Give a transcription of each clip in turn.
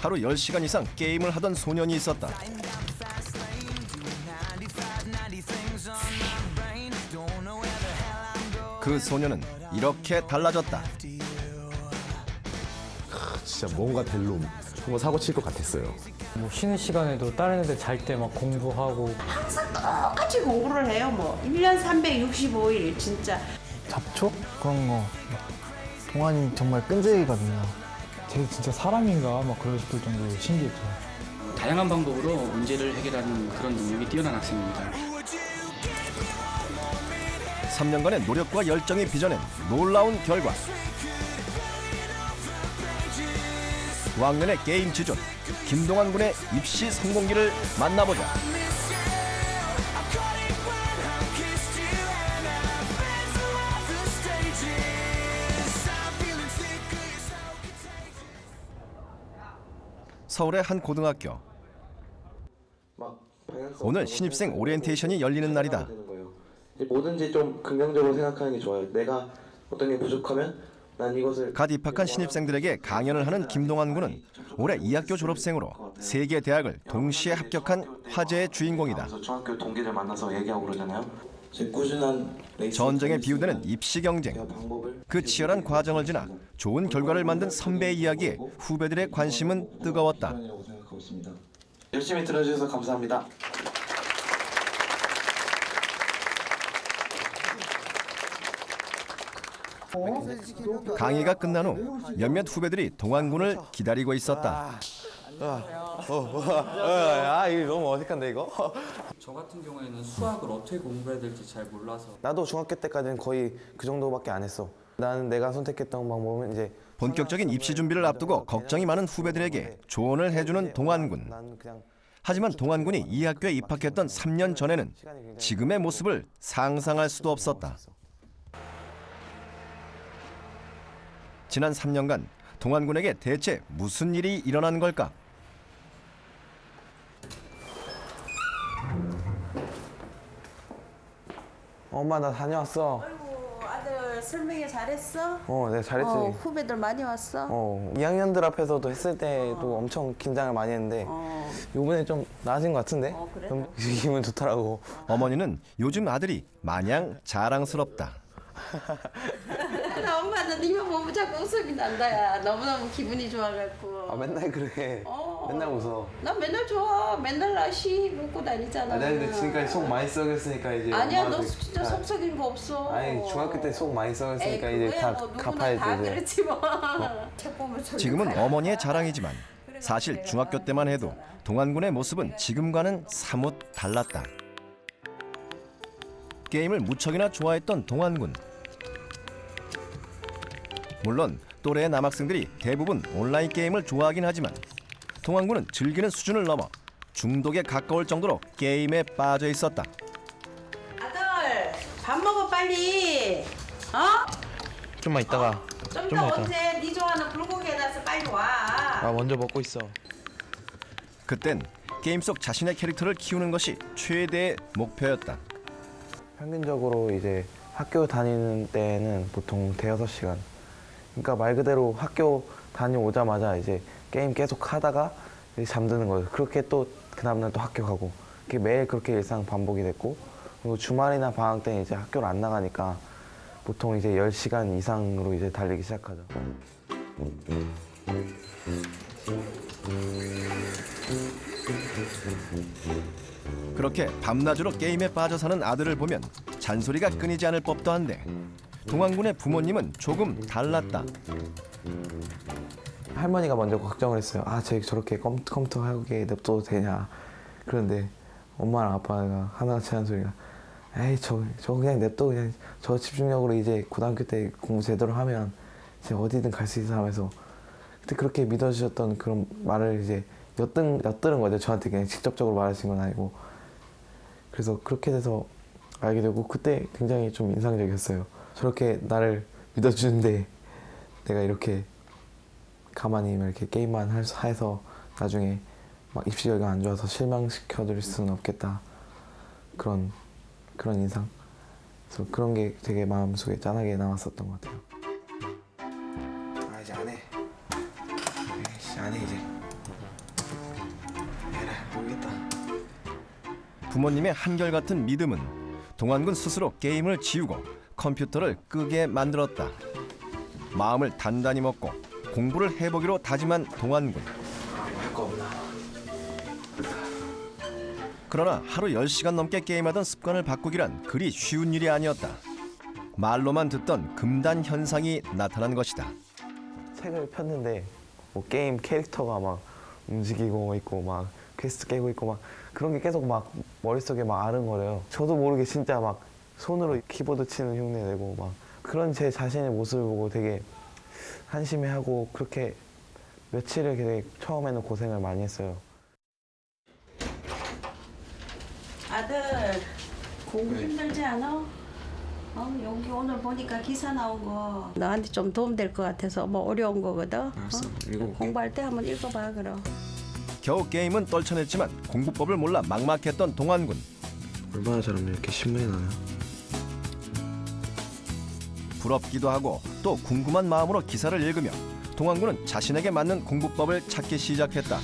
하루 10시간 이상 게임을 하던 소년이 있었다. 그 소년은 이렇게 달라졌다. 진짜 뭔가 될 놈. 정말 사고 칠 것 같았어요. 뭐 쉬는 시간에도 다른 애들 잘 때 막 공부하고 항상 똑같이 공부를 해요. 뭐 1년 365일 진짜. 잡초? 그런 거. 동안이 정말 끈질기거든요. 쟤 진짜 사람인가 막 그러고 싶을 정도로 신기했죠. 다양한 방법으로 문제를 해결하는 그런 능력이 뛰어난 학생입니다. 3년간의 노력과 열정이 빚어낸 놀라운 결과. 왕년의 게임 지존 김동완 군의 입시 성공기를 만나보자. 서울의 한 고등학교. 오늘 신입생 오리엔테이션이 열리는 날이다. 뭐든지 좀 긍정적으로 생각하는 게 좋아요. 내가 어떤 게 부족하면 난 이것을. 갓 입학한 신입생들에게 강연을 하는 김동완 군은 올해 2학교 졸업생으로 3개 대학을 동시에 합격한 화제의 주인공이다. 중학교 동기들 만나서 얘기하고 그러잖아요. 꾸준한 전쟁에 비유되는 입시 경쟁. 그 치열한 과정을 지나 좋은 결과를 만든 선배의 이야기에 후배들의 관심은 뜨거웠다. 열심히 들어주셔서 감사합니다. 강의가 끝난 후 몇몇 후배들이 동완 군을 기다리고 있었다. 이거 너무 어색한데 이거? 저 같은 경우에는 수학을 어떻게 공부해야 될지 잘 몰라서. 나도 중학교 때까지는 거의 그 정도밖에 안 했어. 나는 내가 선택했던 방법은 이제 본격적인 입시 준비를 앞두고 걱정이 많은 후배들에게 조언을 해주는 동완 군. 하지만 동완 군이 이 학교에 입학했던 3년 전에는 지금의 모습을 상상할 수도 없었다. 지난 3년간 동완 군에게 대체 무슨 일이 일어난 걸까? 엄마 나 다녀왔어. 아이고 아들 설명회 잘했어? 내가 잘했지. 후배들 많이 왔어? 2학년들 앞에서도 했을 때도 엄청 긴장을 많이 했는데 이번에 좀 나아진 것 같은데? 그래? 좀 기분 좋더라고. 어머니는 요즘 아들이 마냥 자랑스럽다. 나 엄마는 니만 보면 자꾸 웃음이 난다. 야. 너무너무 기분이 좋아갖고. 맨날 그래. 맨날 웃어. 나 맨날 좋아. 맨날 나시 먹고 다니잖아. 내가 근데 지금까지 속 많이 썩였으니까 이제. 아니야 너 엄마한테 진짜 속 썩인 거 없어. 아니 중학교 때 속 많이 썩였으니까 에이, 이제 다 뭐 누구나 갚아야지 다 이제. 그렇지 뭐. 책 보면 졸릴 지금은 거야. 어머니의 자랑이지만 사실 중학교 때만 해도 동완 군의 모습은 지금과는 사뭇 달랐다. 게임을 무척이나 좋아했던 동완 군. 물론 또래의 남학생들이 대부분 온라인 게임을 좋아하긴 하지만 동완 군은 즐기는 수준을 넘어 중독에 가까울 정도로 게임에 빠져 있었다. 아들 밥 먹어 빨리. 좀만 있다가. 좀 더 언제 네 좋아하는 불고기 해놔서 빨리 와. 먼저 먹고 있어. 그땐 게임 속 자신의 캐릭터를 키우는 것이 최대의 목표였다. 평균적으로 이제 학교 다니는 때는 보통 대여섯 시간. 그러니까 말 그대로 학교 다녀오자마자 이제 게임 계속 하다가 이제 잠드는 거예요. 그렇게 또 그 다음날 또 학교 가고. 그게 매일 그렇게 일상 반복이 됐고, 그리고 주말이나 방학 때는 이제 학교를 안 나가니까 보통 이제 10시간 이상으로 이제 달리기 시작하죠. 그렇게 밤낮으로 게임에 빠져 사는 아들을 보면 잔소리가 끊이지 않을 법도 한데 동완 군의 부모님은 조금 달랐다. 할머니가 먼저 걱정을 했어요. 쟤 저렇게 컴퓨터하게 냅둬도 되냐. 그런데 엄마랑 아빠가 하나같이 하는 소리가 에이 저 그냥 냅둬. 그냥 저 집중력으로 이제 고등학교 때 공부 제대로 하면 이제 어디든 갈 수 있어 하면서 그때 그렇게 믿어주셨던 그런 말을 이제 엿들은 거죠. 저한테 그냥 직접적으로 말하신 건 아니고. 그래서 그렇게 돼서 알게 되고 그때 굉장히 좀 인상적이었어요. 저렇게 나를 믿어주는데 내가 이렇게 가만히 이렇게 게임만 해서 나중에 막 입시 결과 안 좋아서 실망시켜드릴 수는 없겠다. 그런 인상. 그래서 그런 게 되게 마음속에 짠하게 남았었던 것 같아요. 이제 안 해. 안 해 이제. 모르겠다. 부모님의 한결같은 믿음은 동안군 스스로 게임을 지우고 컴퓨터를 끄게 만들었다. 마음을 단단히 먹고 공부를 해보기로 다짐한 동안군. 할 거 없나? 그러나 하루 10시간 넘게 게임하던 습관을 바꾸기란 그리 쉬운 일이 아니었다. 말로만 듣던 금단 현상이 나타난 것이다. 책을 폈는데 뭐 게임 캐릭터가 막 움직이고 있고 막 퀘스트 깨고 있고 막 그런 게 계속 막 머릿속에 막 아른거려요. 저도 모르게 진짜 막 손으로 키보드 치는 흉내 내고 막 그런 제 자신의 모습을 보고 되게 한심해하고 그렇게 며칠을 되게 처음에는 고생을 많이 했어요. 아들 공부 힘들지 않아? 여기 오늘 보니까 기사 나온 거 너한테 좀 도움 될 것 같아서 뭐 어려운 거거든. 공부할 때 한번 읽어봐 그럼. 겨우 게임은 떨쳐냈지만 공부법을 몰라 막막했던 동안군. 얼마나 잘하면 이렇게 신문이 나요? 부럽기도 하고 또 궁금한 마음으로 기사를 읽으며 동안군은 자신에게 맞는 공부법을 찾기 시작했다.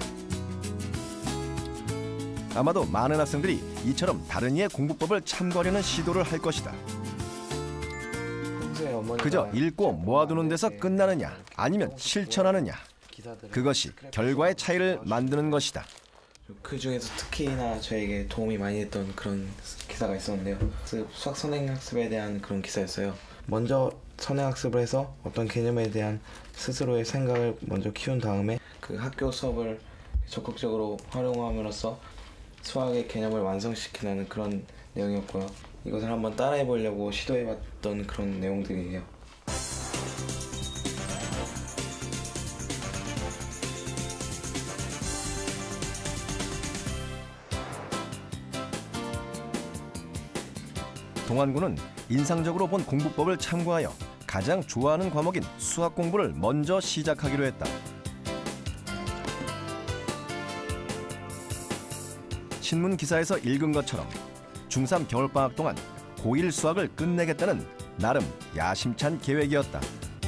아마도 많은 학생들이 이처럼 다른 이의 공부법을 참고하려는 시도를 할 것이다. 그저 읽고 모아두는 데서 끝나느냐 아니면 실천하느냐, 그것이 결과의 차이를 만드는 것이다. 그 중에서 특히나 저에게 도움이 많이 됐던 그런 기사가 있었는데요. 수학 선행학습에 대한 그런 기사였어요. 먼저 선행학습을 해서 어떤 개념에 대한 스스로의 생각을 먼저 키운 다음에 그 학교 수업을 적극적으로 활용함으로써 수학의 개념을 완성시키는 그런 내용이었고요. 이것을 한번 따라해 보려고 시도해봤던 그런 내용들이에요. 동안군은 인상적으로 본 공부법을 참고하여 가장 좋아하는 과목인 수학 공부를 먼저 시작하기로 했다. 신문 기사에서 읽은 것처럼 중3 겨울방학 동안 고1 수학을 끝내겠다는 나름 야심찬 계획이었다.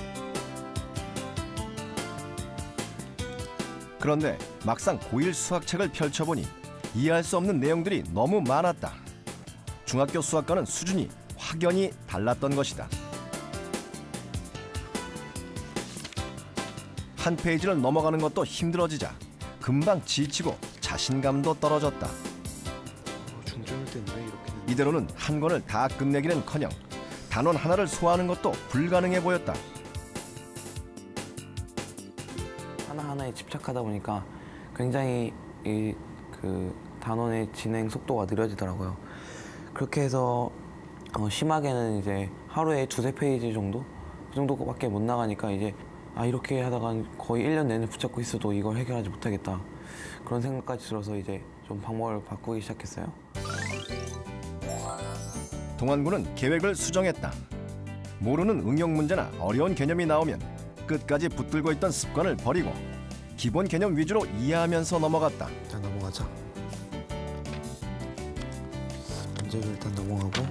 그런데 막상 고1 수학책을 펼쳐보니 이해할 수 없는 내용들이 너무 많았다. 중학교 수학과는 수준이 확연히 달랐던 것이다. 한 페이지를 넘어가는 것도 힘들어지자 금방 지치고 자신감도 떨어졌다. 이대로는 한 권을 다 끝내기는커녕 단원 하나를 소화하는 것도 불가능해 보였다. 하나하나에 집착하다 보니까 굉장히 그 단원의 진행 속도가 느려지더라고요. 그렇게 해서 심하게는 이제 하루에 2-3페이지 정도? 그 정도밖에 못 나가니까 이제 이렇게 하다가 거의 1년 내내 붙잡고 있어도 이걸 해결하지 못하겠다. 그런 생각까지 들어서 이제 좀 방법을 바꾸기 시작했어요. 동안군은 계획을 수정했다. 모르는 응용 문제나 어려운 개념이 나오면 끝까지 붙들고 있던 습관을 버리고 기본 개념 위주로 이해하면서 넘어갔다. 일단 넘어가자. 문제를 일단 넘어가고.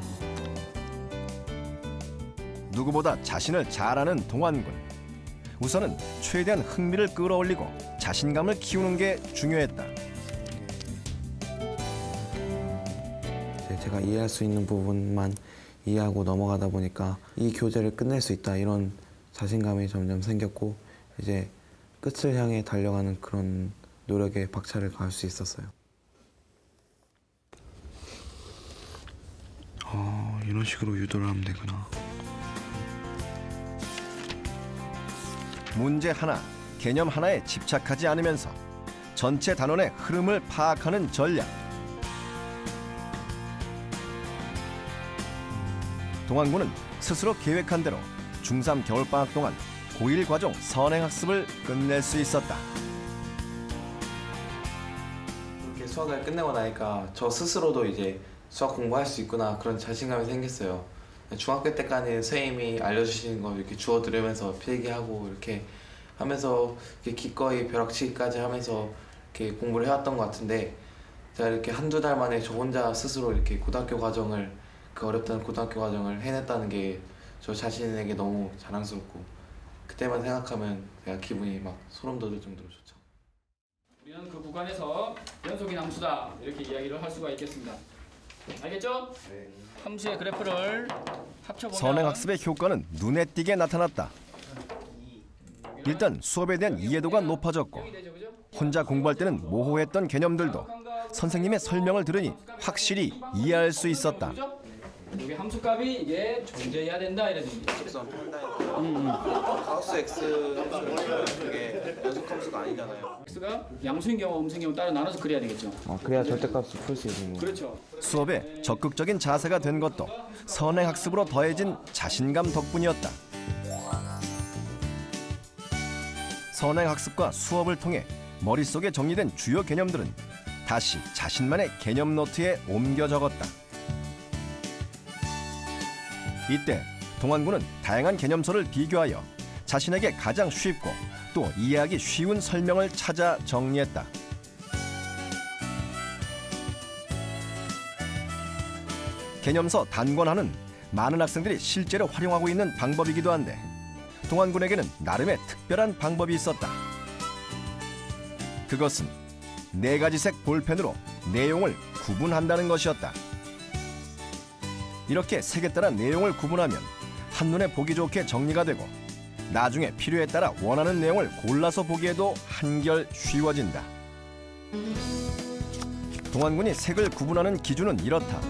누구보다 자신을 잘 아는 동안군. 우선은 최대한 흥미를 끌어올리고 자신감을 키우는 게 중요했다. 제가 이해할 수 있는 부분만 이해하고 넘어가다 보니까 이 교재를 끝낼 수 있다 이런 자신감이 점점 생겼고 이제 끝을 향해 달려가는 그런 노력에 박차를 가할 수 있었어요. 이런 식으로 유도를 하면 되구나. 문제 하나, 개념 하나에 집착하지 않으면서 전체 단원의 흐름을 파악하는 전략. 동안군은 스스로 계획한 대로 중3 겨울방학 동안 고1 과정 선행학습을 끝낼 수 있었다. 이렇게 수학을 끝내고 나니까 저 스스로도 이제 수학 공부할 수 있구나 그런 자신감이 생겼어요. 중학교 때까지는 선생님이 알려주시는 거 이렇게 주워 들으면서 필기하고 이렇게 하면서 이렇게 기꺼이 벼락치기까지 하면서 이렇게 공부를 해왔던 것 같은데 제가 이렇게 1-2달 만에 저 혼자 스스로 이렇게 고등학교 과정을 그 어렵던 고등학교 과정을 해냈다는 게 저 자신에게 너무 자랑스럽고 그때만 생각하면 제가 기분이 막 소름 돋을 정도로 좋죠. 우리는 그 구간에서 연속인 함수다 이렇게 이야기를 할 수가 있겠습니다. 알겠죠? 네. 함수의 그래프를 합쳐보면 선행학습의 효과는 눈에 띄게 나타났다. 일단 수업에 대한 이해도가 높아졌고 혼자 공부할 때는 모호했던 개념들도 선생님의 설명을 들으니 확실히 이해할 수 있었다. 여기 함수값이 이게 존재해야 된다 이런 얘기죠. 가우스 X 함수는 그게 연속 함수가 아니잖아요. x가 양수인 경우 음수인 경우 따로 나눠서 그려야 되겠죠. 그래야 절대값을 풀 수 있는 거. 그렇죠. 수업에 적극적인 자세가 된 것도 선행학습으로 더해진 자신감 덕분이었다. 선행학습과 수업을 통해 머릿속에 정리된 주요 개념들은 다시 자신만의 개념 노트에 옮겨 적었다. 이때 동안군은 다양한 개념서를 비교하여 자신에게 가장 쉽고 또 이해하기 쉬운 설명을 찾아 정리했다. 개념서 단권화는 많은 학생들이 실제로 활용하고 있는 방법이기도 한데 동안군에게는 나름의 특별한 방법이 있었다. 그것은 4가지색 볼펜으로 내용을 구분한다는 것이었다. 이렇게 색에 따라 내용을 구분하면 한눈에 보기 좋게 정리가 되고 나중에 필요에 따라 원하는 내용을 골라서 보기에도 한결 쉬워진다. 동안군이 색을 구분하는 기준은 이렇다.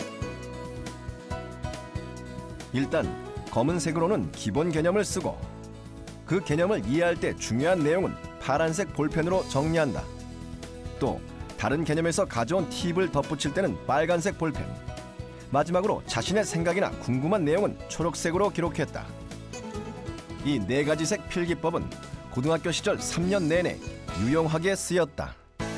일단 검은색으로는 기본 개념을 쓰고 그 개념을 이해할 때 중요한 내용은 파란색 볼펜으로 정리한다. 또 다른 개념에서 가져온 팁을 덧붙일 때는 빨간색 볼펜, 마지막으로 자신의 생각이나 궁금한 내용은 초록색으로 기록했다. 이 4가지 색 필기법은 고등학교 시절 3년 내내 유용하게 쓰였다.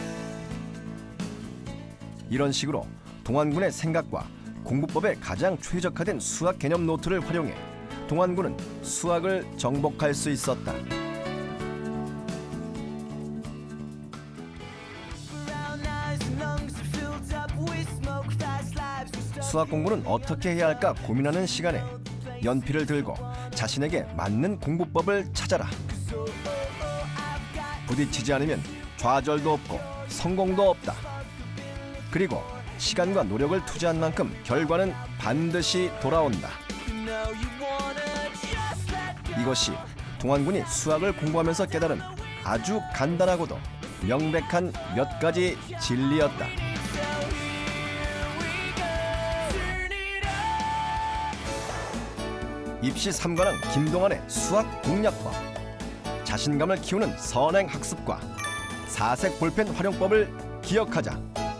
이런 식으로 동안군의 생각과 공부법에 가장 최적화된 수학 개념 노트를 활용해 동안군은 수학을 정복할 수 있었다. 수학 공부는 어떻게 해야 할까 고민하는 시간에 연필을 들고 자신에게 맞는 공부법을 찾아라. 부딪히지 않으면 좌절도 없고 성공도 없다. 그리고 시간과 노력을 투자한 만큼 결과는 반드시 돌아온다. 이것이 동안군이 수학을 공부하면서 깨달은 아주 간단하고도 명백한 몇 가지 진리였다. 입시 3관왕 김동완의 수학 공략법, 자신감을 키우는 선행학습과 4색 볼펜 활용법을 기억하자.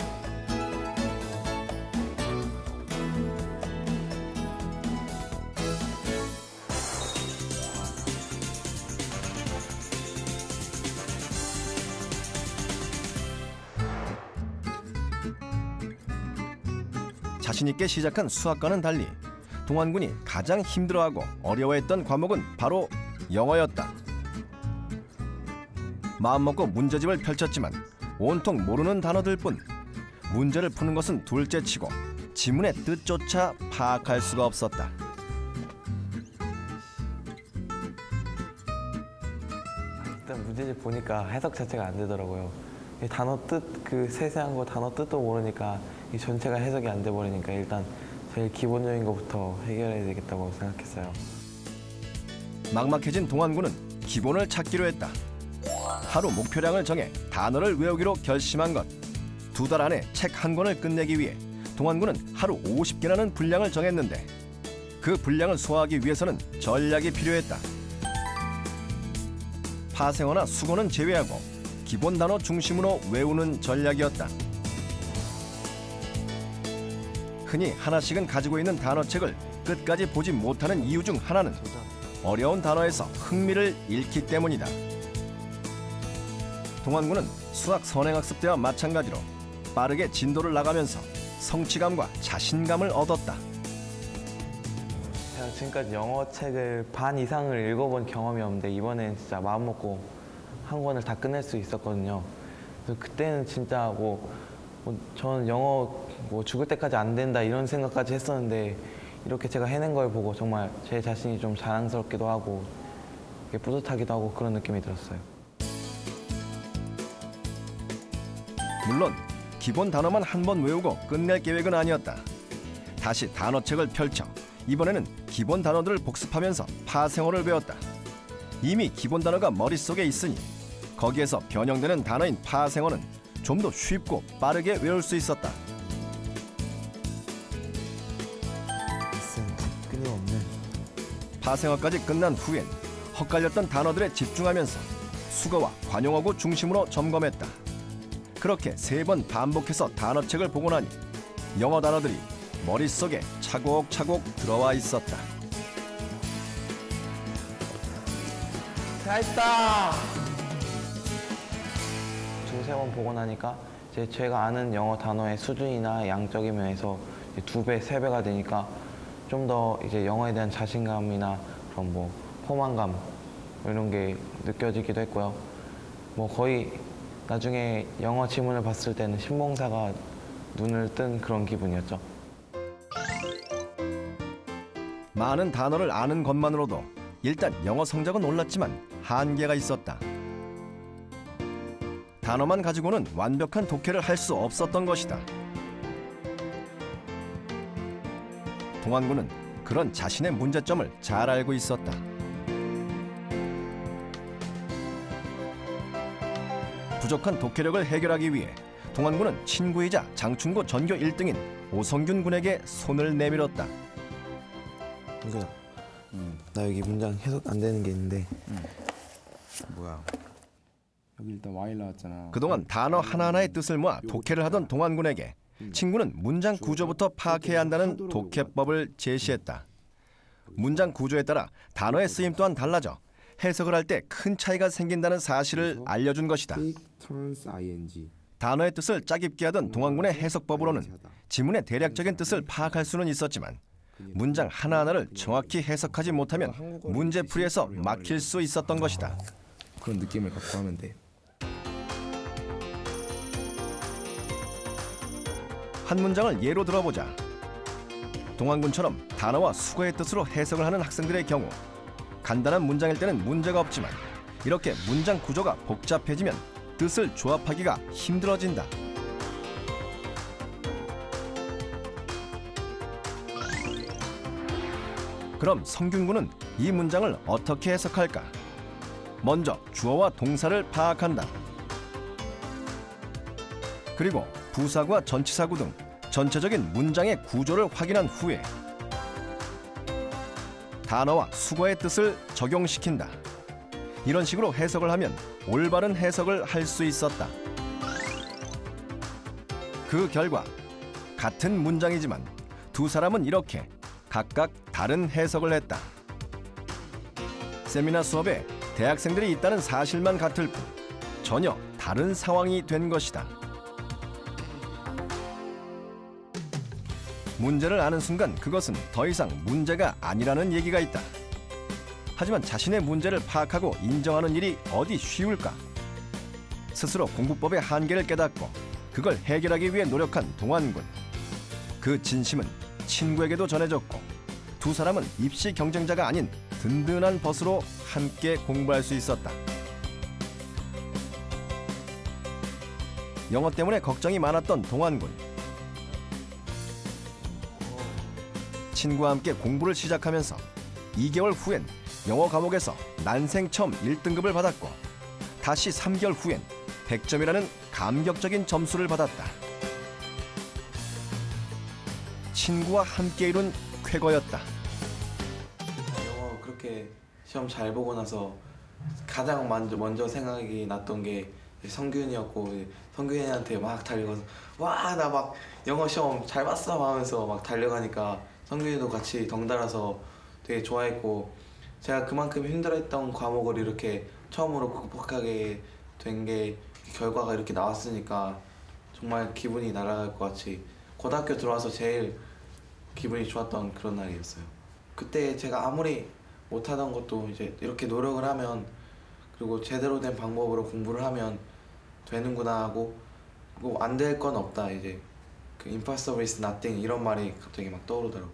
자신 있게 시작한 수학과는 달리 동안군이 가장 힘들어하고 어려워했던 과목은 바로 영어였다. 마음먹고 문제집을 펼쳤지만 온통 모르는 단어들 뿐 문제를 푸는 것은 둘째치고 지문의 뜻조차 파악할 수가 없었다. 일단 문제집 보니까 해석 자체가 안 되더라고요. 이 단어 뜻, 그 세세한 거 단어 뜻도 모르니까 이 전체가 해석이 안 돼 버리니까 일단 제일 기본적인 것부터 해결해야 되겠다고 생각했어요. 막막해진 동안군은 기본을 찾기로 했다. 하루 목표량을 정해 단어를 외우기로 결심한 것. 2달 안에 책 한 권을 끝내기 위해 동안군은 하루 50개라는 분량을 정했는데 그 분량을 소화하기 위해서는 전략이 필요했다. 파생어나 수거는 제외하고 기본 단어 중심으로 외우는 전략이었다. 흔히 하나씩은 가지고 있는 단어책을 끝까지 보지 못하는 이유 중 하나는 어려운 단어에서 흥미를 잃기 때문이다. 동안군은 수학 선행학습 때와 마찬가지로 빠르게 진도를 나가면서 성취감과 자신감을 얻었다. 제가 지금까지 영어 책을 반 이상을 읽어본 경험이 없는데 이번엔 진짜 마음먹고 한 권을 다 끝낼 수 있었거든요. 그래서 그때는 진짜 저는 영어 죽을 때까지 안 된다 이런 생각까지 했었는데 이렇게 제가 해낸 걸 보고 정말 제 자신이 좀 자랑스럽기도 하고 뿌듯하기도 하고 그런 느낌이 들었어요. 물론 기본 단어만 한 번 외우고 끝낼 계획은 아니었다. 다시 단어책을 펼쳐 이번에는 기본 단어들을 복습하면서 파생어를 배웠다. 이미 기본 단어가 머릿속에 있으니 거기에서 변형되는 단어인 파생어는 좀 더 쉽고 빠르게 외울 수 있었다. 끊임없는. 파생어까지 끝난 후엔 헛갈렸던 단어들에 집중하면서 수거와 관용어구 중심으로 점검했다. 그렇게 3번 반복해서 단어책을 보고 나니 영어 단어들이 머릿속에 차곡차곡 들어와 있었다. 다 했다. 두세 번 보고 나니까 이제 제가 아는 영어 단어의 수준이나 양적인 면에서 2배, 3배가 되니까 좀 더 이제 영어에 대한 자신감이나 그런 뭐 포만감 이런 게 느껴지기도 했고요. 뭐 거의 나중에 영어 지문을 봤을 때는 신봉사가 눈을 뜬 그런 기분이었죠. 많은 단어를 아는 것만으로도 일단 영어 성적은 올랐지만 한계가 있었다. 단어만 가지고는 완벽한 독해를 할 수 없었던 것이다. 동안군은 그런 자신의 문제점을 잘 알고 있었다. 부족한 독해력을 해결하기 위해 동안군은 친구이자 장충고 전교 1등인 오성균 군에게 손을 내밀었다. 그러니까 나 여기 문장 해석 안 되는 게 있는데 뭐야? 여기 일단 와일 나왔잖아. 그동안 단어 하나하나의 뜻을 모아 독해를 하던 동안군에게 친구는 문장 구조부터 파악해야 한다는 독해법을 제시했다. 문장 구조에 따라 단어의 쓰임 또한 달라져 해석을 할 때 큰 차이가 생긴다는 사실을 알려준 것이다. 단어의 뜻을 짜깁기 하던 동안군의 해석법으로는 지문의 대략적인 뜻을 파악할 수는 있었지만 문장 하나하나를 정확히 해석하지 못하면 문제풀이에서 막힐 수 있었던 것이다. 그런 느낌을 갖고 하면 돼. 한 문장을 예로 들어보자. 동안군처럼 단어와 수거의 뜻으로 해석을 하는 학생들의 경우 간단한 문장일 때는 문제가 없지만 이렇게 문장 구조가 복잡해지면 뜻을 조합하기가 힘들어진다. 그럼 성균군은 이 문장을 어떻게 해석할까? 먼저 주어와 동사를 파악한다. 그리고 부사구와 전치사구 등 전체적인 문장의 구조를 확인한 후에 단어와 수거의 뜻을 적용시킨다. 이런 식으로 해석을 하면 올바른 해석을 할 수 있었다. 그 결과 같은 문장이지만 두 사람은 이렇게 각각 다른 해석을 했다. 세미나 수업에 대학생들이 있다는 사실만 같을 뿐 전혀 다른 상황이 된 것이다. 문제를 아는 순간 그것은 더 이상 문제가 아니라는 얘기가 있다. 하지만 자신의 문제를 파악하고 인정하는 일이 어디 쉬울까? 스스로 공부법의 한계를 깨닫고 그걸 해결하기 위해 노력한 동안군. 그 진심은 친구에게도 전해졌고 두 사람은 입시 경쟁자가 아닌 든든한 벗으로 함께 공부할 수 있었다. 영어 때문에 걱정이 많았던 동안군. 친구와 함께 공부를 시작하면서 2개월 후엔 영어 과목에서 난생 처음 1등급을 받았고 다시 3개월 후엔 100점이라는 감격적인 점수를 받았다. 친구와 함께 이룬 쾌거였다. 영어 그렇게 시험 잘 보고 나서 가장 먼저 생각이 났던 게 성균이었고 성균이한테 막 달려가서 와 나 막 영어 시험 잘 봤어 하면서 막 달려가니까 성균이도 같이 덩달아서 되게 좋아했고 제가 그만큼 힘들어했던 과목을 이렇게 처음으로 극복하게 된 게 결과가 이렇게 나왔으니까 정말 기분이 날아갈 것 같이 고등학교 들어와서 제일 기분이 좋았던 그런 날이었어요. 그때 제가 아무리 못하던 것도 이제 이렇게 노력을 하면 그리고 제대로 된 방법으로 공부를 하면 되는구나 하고 그리고 안 될 건 없다 이제 그 impossible is nothing 이런 말이 갑자기 막 떠오르더라고요.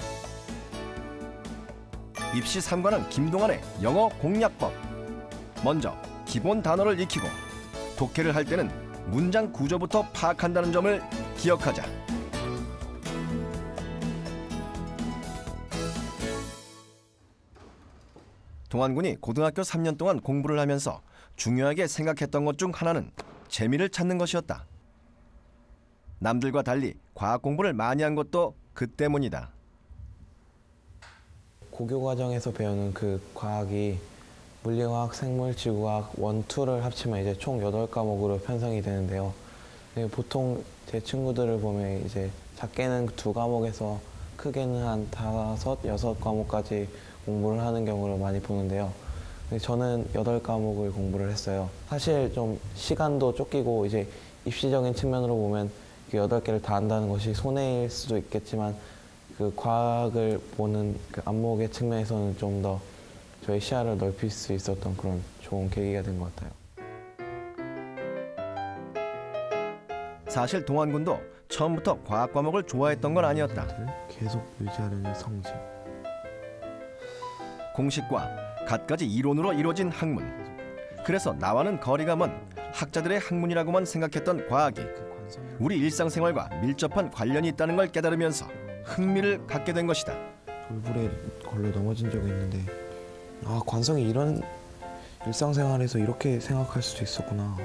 입시 3관은 김동완의 영어 공략법. 먼저 기본 단어를 익히고 독해를 할 때는 문장 구조부터 파악한다는 점을 기억하자. 동안군이 고등학교 3년 동안 공부를 하면서 중요하게 생각했던 것 중 하나는 재미를 찾는 것이었다. 남들과 달리 과학 공부를 많이 한 것도 그 때문이다. 고교 과정에서 배우는 그 과학이 물리화학, 생물, 지구과학 1, 2를 합치면 이제 총 8과목으로 편성이 되는데요. 네, 보통 제 친구들을 보면 이제 작게는 2과목에서 크게는 한 5, 6과목까지 공부를 하는 경우를 많이 보는데요. 근데 저는 8과목을 공부를 했어요. 사실 좀 시간도 쫓기고 이제 입시적인 측면으로 보면 8개를 다 한다는 것이 손해일 수도 있겠지만 그 과학을 보는 그 안목의 측면에서는 좀 더 저의 시야를 넓힐 수 있었던 그런 좋은 계기가 된 것 같아요. 사실 동안군도 처음부터 과학 과목을 좋아했던 건 아니었다. 계속 유지하려는 성질. 공식과 갖가지 이론으로 이루어진 학문. 그래서 나와는 거리가 먼 학자들의 학문이라고만 생각했던 과학이 우리 일상생활과 밀접한 관련이 있다는 걸 깨달으면서 흥미를 갖게 된 것이다. 돌불에 걸려 넘어진 적이 있는데 아, 관성이 이런 일상생활에서 이렇게 생각할 수도 있었구나.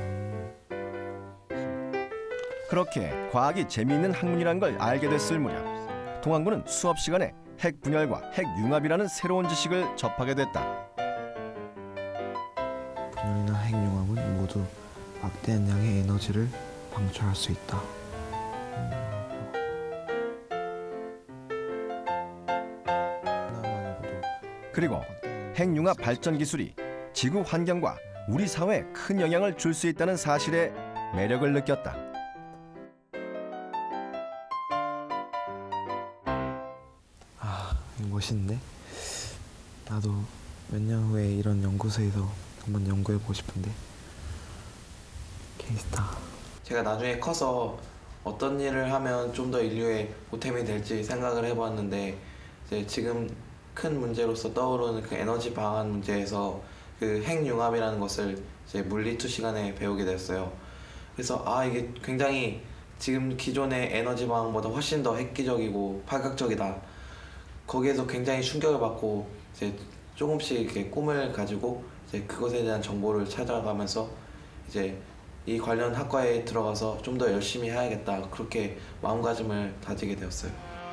그렇게 과학이 재미있는 학문이란 걸 알게 됐을 무렵 동안군은 수업 시간에 핵 분열과 핵 융합이라는 새로운 지식을 접하게 됐다. 분열이나 핵융합은 모두 막대한 양의 에너지를 방출할 수 있다. 그리고 핵융합 발전 기술이 지구 환경과 우리 사회에 큰 영향을 줄 수 있다는 사실에 매력을 느꼈다. 아, 멋있는데? 나도 몇 년 후에 이런 연구소에서 한번 연구해보고 싶은데. 케이스타. 제가 나중에 커서 어떤 일을 하면 좀 더 인류에 보탬이 될지 생각을 해봤는데 이제 지금 큰 문제로서 떠오르는 그 에너지 방안 문제에서 그 핵융합이라는 것을 이제 물리투 시간에 배우게 됐어요. 그래서 아, 이게 굉장히 지금 기존의 에너지 방안보다 훨씬 더 획기적이고 파격적이다. 거기에서 굉장히 충격을 받고 이제 조금씩 이렇게 꿈을 가지고 이제 그것에 대한 정보를 찾아가면서 이제 이 관련 학과에 들어가서 좀 더 열심히 해야겠다. 그렇게 마음가짐을 다지게 되었어요.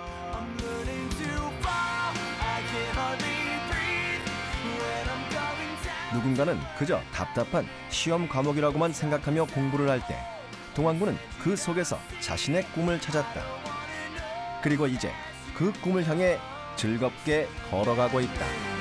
누군가는 그저 답답한 시험 과목이라고만 생각하며 공부를 할 때 동안군은 그 속에서 자신의 꿈을 찾았다. 그리고 이제 그 꿈을 향해 즐겁게 걸어가고 있다.